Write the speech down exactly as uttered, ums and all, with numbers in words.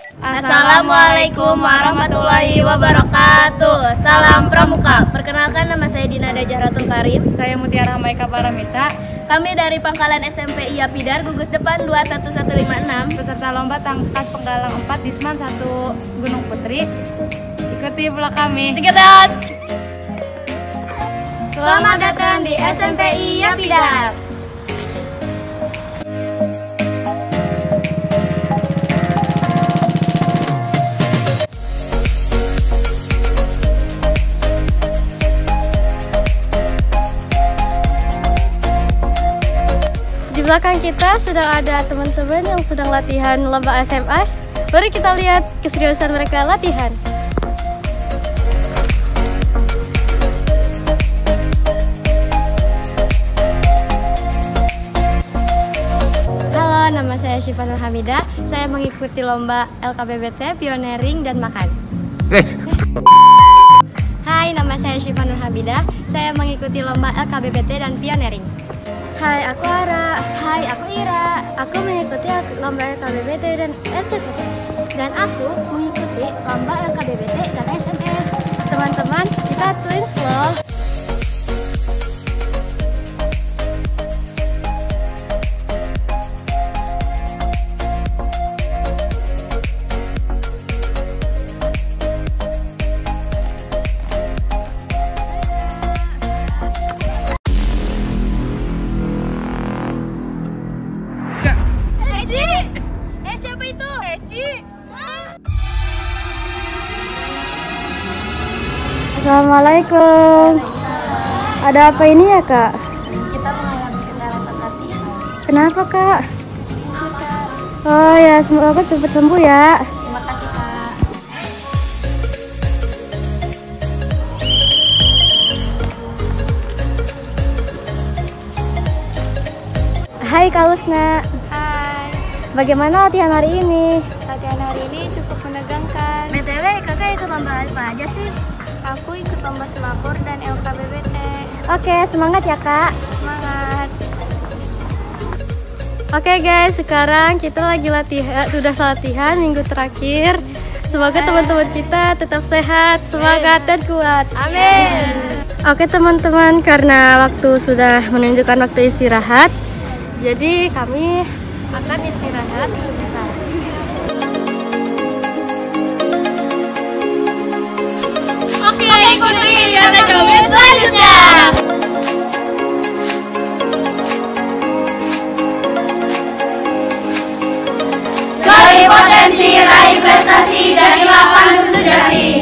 Assalamualaikum warahmatullahi wabarakatuh. Salam Pramuka. Perkenalkan, nama saya Dinada Jahratul Karim. Saya Mutiara Hamaika Paramita. Kami dari Pangkalan S M P I A Pidar, gugus depan dua satu satu lima enam. Peserta lomba tangkas penggalang empat Disman satu Gunung Putri. Ikuti vlog kami. Cekedat. Selamat datang di S M P I A Pidar. Di belakang kita sudah ada teman-teman yang sedang latihan lomba S M S. Mari kita lihat keseriusan mereka latihan. Halo, nama saya Syifa Nur Hamidah. Saya mengikuti lomba L K B B T, Pioneering, dan Makan. Eh. Hai, nama saya Syifa Nur Hamidah. Saya mengikuti lomba L K B B T dan Pioneering. Hai, aku Ara. Hai, aku Ira. Aku mengikuti lomba L K B B T dan S T T T. Dan aku mengikuti lomba L K B B T dan S M S. Teman-teman, kita twins loh. Eh, siapa itu? Eci. Assalamualaikum. Ada apa ini ya, Kak? Kita mengalami kekerasan hati. Kenapa, Kak? Oh ya, semoga aku cepat sembuh ya. Terima kasih, Kak. Hai, Kak Lusna. Hai, Bagaimana latihan hari ini? latihan hari ini cukup menegangkan. B T W, Kakak ikut lomba apa aja sih? Aku ikut lomba semakur dan L K B B T. Oke, semangat ya, Kak. Semangat. Oke guys, sekarang kita lagi latihan, sudah latihan minggu terakhir. Semoga teman-teman kita tetap sehat, semangat dan kuat. Amin. Oke teman-teman, karena waktu sudah menunjukkan waktu istirahat, jadi kami akan istirahat sebentar. Oke, ikuti kegiatan kami selanjutnya. Gali potensi, raih prestasi, jadilah pandu sejati.